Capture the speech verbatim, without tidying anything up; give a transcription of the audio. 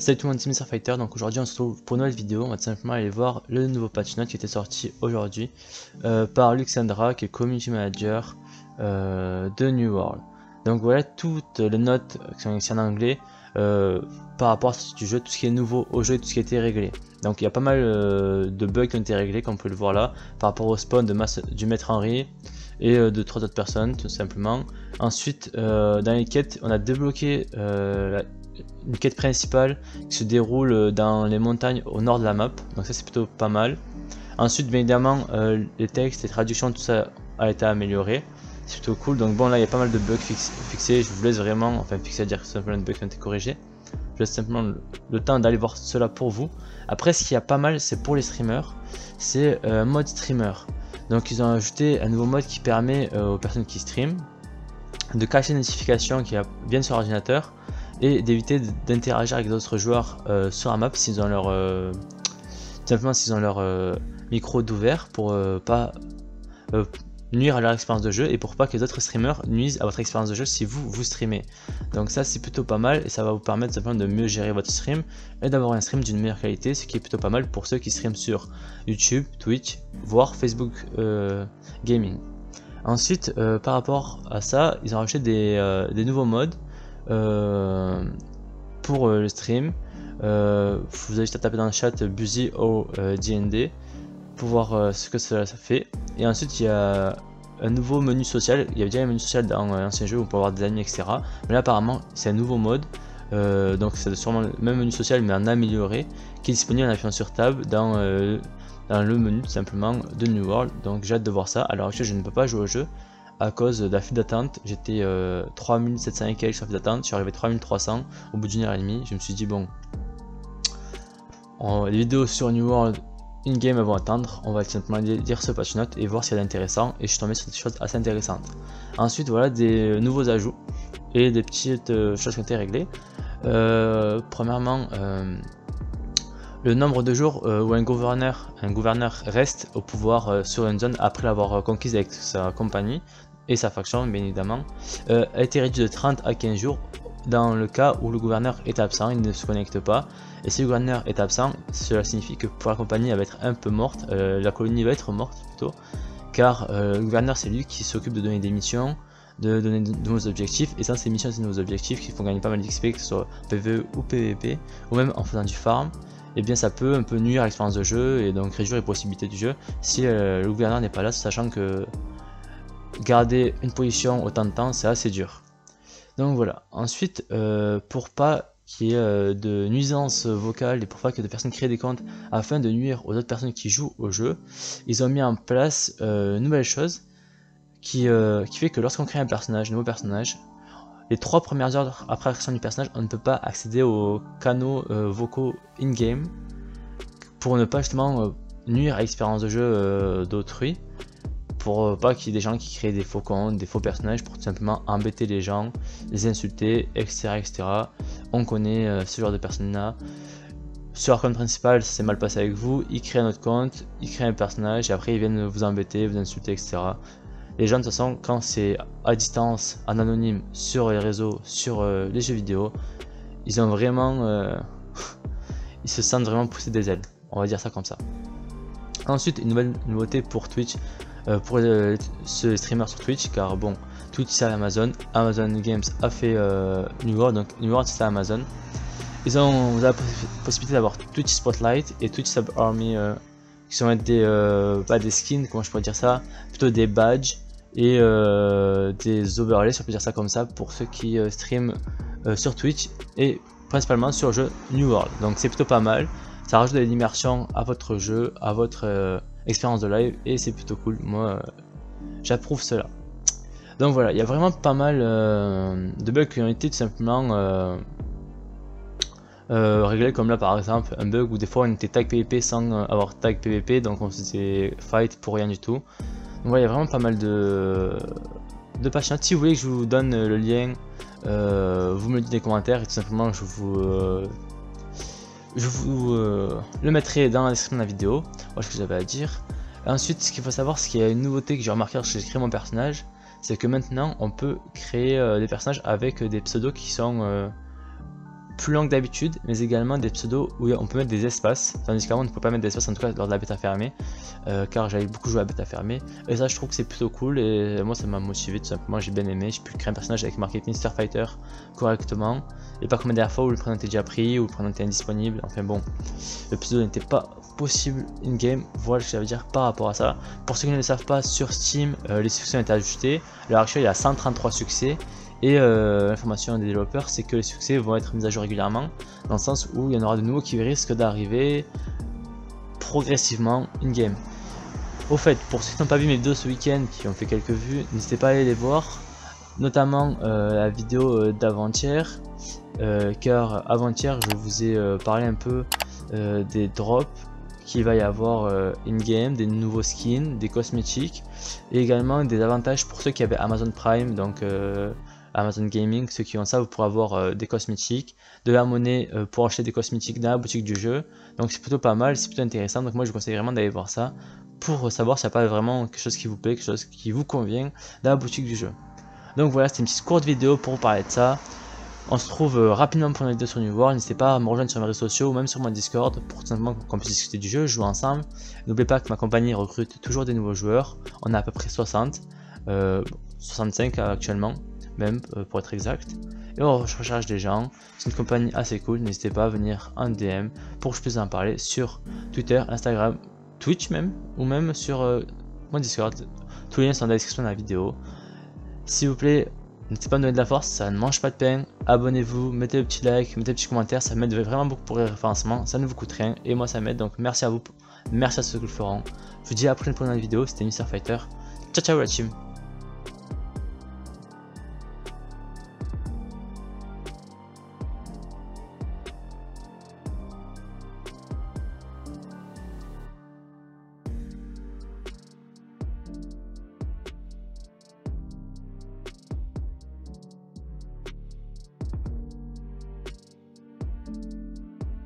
Salut tout le monde, c'est MrFighter. Donc aujourd'hui on se retrouve pour une nouvelle vidéo. On va tout simplement aller voir le nouveau patch note qui était sorti aujourd'hui euh, par Luxandra, qui est community manager euh, de New World. Donc voilà toutes les notes qui sont ici en anglais euh, par rapport à ce du jeu, tout ce qui est nouveau au jeu et tout ce qui a été réglé. Donc il y a pas mal euh, de bugs qui ont été réglés, comme vous pouvez le voir là, par rapport au spawn de masse du maître Henry et euh, de trois autres personnes tout simplement. Ensuite euh, dans les quêtes on a débloqué euh, la une quête principale qui se déroule dans les montagnes au nord de la map, donc ça c'est plutôt pas mal. Ensuite bien évidemment euh, les textes, les traductions, tout ça a été amélioré, c'est plutôt cool. Donc bon, là il y a pas mal de bugs fix, fixés, je vous laisse vraiment, enfin fixer à dire que c'est simplement des bugs qui ont été corrigés, je laisse simplement le, le temps d'aller voir cela pour vous. Après ce qu'il y a pas mal, c'est pour les streamers, c'est un euh, mode streamer. Donc ils ont ajouté un nouveau mode qui permet euh, aux personnes qui streament de cacher les notifications qui viennent sur l'ordinateur et d'éviter d'interagir avec d'autres joueurs euh, sur la map s'ils ont leur euh, tout simplement s'ils ont leur euh, micro d'ouvert pour euh, pas euh, nuire à leur expérience de jeu et pour pas que les autres streamers nuisent à votre expérience de jeu si vous vous streamez. Donc ça c'est plutôt pas mal et ça va vous permettre simplement de mieux gérer votre stream et d'avoir un stream d'une meilleure qualité, ce qui est plutôt pas mal pour ceux qui streament sur YouTube, Twitch, voire Facebook euh, Gaming. Ensuite euh, par rapport à ça, ils ont rajouté des, euh, des nouveaux modes Euh, pour euh, le stream. Euh, vous avez juste à taper dans le chat Busy ou euh, D N D pour voir euh, ce que ça, ça fait. Et ensuite il y a un nouveau menu social. Il y avait déjà un menu social dans euh, l'ancien jeu où on peut avoir des amis, et cetera. Mais là apparemment c'est un nouveau mode. Euh, donc c'est sûrement le même menu social mais en amélioré, qui est disponible en appuyant sur Tab dans, euh, dans le menu tout simplement de New World. Donc j'ai hâte de voir ça. Alors actuellement je ne peux pas jouer au jeu à cause de la file d'attente. J'étais euh, trois mille sept cents et quelques sur la file d'attente, je suis arrivé à trois mille trois cents au bout d'une heure et demie. Je me suis dit bon, on, les vidéos sur New World in-game vont attendre, on va simplement lire ce patch note et voir s'il y a d'intéressant, et je suis tombé sur des choses assez intéressantes. Ensuite voilà des nouveaux ajouts et des petites euh, choses qui ont été réglées. Euh, premièrement euh, le nombre de jours euh, où un gouverneur, un gouverneur reste au pouvoir euh, sur une zone après l'avoir conquise avec sa compagnie et sa faction bien évidemment, euh, a été réduit de trente à quinze jours dans le cas où le gouverneur est absent, il ne se connecte pas. Et si le gouverneur est absent, cela signifie que pour la compagnie elle va être un peu morte, euh, la colonie va être morte plutôt, car euh, le gouverneur c'est lui qui s'occupe de donner des missions, de donner de nouveaux objectifs, et sans ces missions, ces nouveaux objectifs qui font gagner pas mal d'X P, que ce soit P V E ou P V P, ou même en faisant du farm, et eh bien ça peut un peu nuire à l'expérience de jeu et donc réduire les possibilités du jeu si euh, le gouverneur n'est pas là, sachant que garder une position autant de temps c'est assez dur. Donc voilà. Ensuite euh, pour pas qu'il y ait euh, de nuisances vocales et pour pas que de personnes créent des comptes afin de nuire aux autres personnes qui jouent au jeu, ils ont mis en place euh, une nouvelle chose qui, euh, qui fait que lorsqu'on crée un personnage, un nouveau personnage, les trois premières heures après la création du personnage, on ne peut pas accéder aux canaux euh, vocaux in-game pour ne pas justement euh, nuire à l'expérience de jeu euh, d'autrui, pour euh, pas qu'il y ait des gens qui créent des faux comptes, des faux personnages pour tout simplement embêter les gens, les insulter, et cetera et cetera. On connaît euh, ce genre de personnes là. Sur leur compte principal, ça s'est mal passé avec vous, ils créent un autre compte, ils créent un personnage et après ils viennent vous embêter, vous insulter, et cetera. Les gens de toute façon, quand c'est à distance, en anonyme, sur les réseaux, sur euh, les jeux vidéo, ils ont vraiment, euh, ils se sentent vraiment pousser des ailes, on va dire ça comme ça. Ensuite, une nouvelle nouveauté pour Twitch, euh, pour euh, ce streamer sur Twitch, car bon, Twitch c'est Amazon, Amazon Games a fait euh, New World, donc New World c'est Amazon. Ils ont vous avez la possibilité d'avoir Twitch Spotlight et Twitch Sub Army, euh, qui sont des, euh, pas des skins, comment je pourrais dire ça, plutôt des badges et euh, des overlays, si on peut dire ça comme ça, pour ceux qui euh, streament euh, sur Twitch et principalement sur le jeu New World. Donc c'est plutôt pas mal, ça rajoute de l'immersion à votre jeu, à votre euh, expérience de live et c'est plutôt cool. Moi euh, j'approuve cela. Donc voilà, il y a vraiment pas mal euh, de bugs qui ont été tout simplement euh, euh, réglés, comme là par exemple un bug où des fois on était tag P V P sans euh, avoir tag P V P, donc on faisait fight pour rien du tout. Donc voilà, il y a vraiment pas mal de, de patch notes. Si vous voulez que je vous donne le lien, euh, vous me le dites dans les commentaires et tout simplement je vous, euh, je vous euh, le mettrai dans la description de la vidéo. Voilà ce que j'avais à dire. Ensuite, ce qu'il faut savoir, c'est qu'il y a une nouveauté que j'ai remarqué lorsque j'ai créé mon personnage, c'est que maintenant on peut créer euh, des personnages avec des pseudos qui sont euh, plus longues d'habitude, mais également des pseudos où on peut mettre des espaces, tandis qu'avant on ne peut pas mettre d'espace, en tout cas lors de la bêta fermée, euh, car j'avais beaucoup joué à la bêta fermée, et ça je trouve que c'est plutôt cool, et moi ça m'a motivé tout simplement, j'ai bien aimé, j'ai pu créer un personnage avec marqué Mister Fighter correctement, et pas comme la dernière fois où le prénom était déjà pris, ou le prénom était indisponible, enfin bon, le pseudo n'était pas possible in-game, voilà ce que ça veut dire par rapport à ça. Pour ceux qui ne le savent pas, sur Steam, euh, les succès ont été ajoutés, à l'heure actuelle il y a cent trente-trois succès, et euh, l'information des développeurs c'est que les succès vont être mis à jour régulièrement, dans le sens où il y en aura de nouveaux qui risquent d'arriver progressivement in-game. Au fait, pour ceux qui n'ont pas vu mes vidéos ce week-end, qui ont fait quelques vues, n'hésitez pas à aller les voir, notamment euh, la vidéo euh, d'avant-hier, euh, car avant-hier je vous ai euh, parlé un peu euh, des drops qu'il va y avoir euh, in-game, des nouveaux skins, des cosmétiques, et également des avantages pour ceux qui avaient Amazon Prime, donc euh, Amazon Gaming. Ceux qui ont ça, vous pourrez avoir euh, des cosmétiques, de la monnaie euh, pour acheter des cosmétiques dans la boutique du jeu, donc c'est plutôt pas mal, c'est plutôt intéressant, donc moi je vous conseille vraiment d'aller voir ça, pour savoir s'il n'y a pas vraiment quelque chose qui vous plaît, quelque chose qui vous convient dans la boutique du jeu. Donc voilà, c'était une petite courte vidéo pour vous parler de ça. On se trouve euh, rapidement pour une vidéo sur New World. N'hésitez pas à me rejoindre sur mes réseaux sociaux ou même sur mon Discord pour tout simplement qu'on puisse discuter du jeu, jouer ensemble. N'oubliez pas que ma compagnie recrute toujours des nouveaux joueurs. On a à peu près soixante, euh, soixante-cinq actuellement, même euh, pour être exact. Et on recherche des gens. C'est une compagnie assez cool. N'hésitez pas à venir en D M pour que je puisse en parler sur Twitter, Instagram, Twitch même, ou même sur euh, mon Discord. Tous les liens sont dans la description de la vidéo. S'il vous plaît, n'hésitez pas à me donner de la force, ça ne mange pas de pain. Abonnez-vous, mettez le petit like, mettez le petit commentaire, ça m'aide vraiment beaucoup pour les référencements, ça ne vous coûte rien et moi ça m'aide, donc merci à vous, merci à ceux qui le feront. Je vous dis à la prochaine pour une nouvelle vidéo, c'était Mister Fighter. Ciao ciao la team.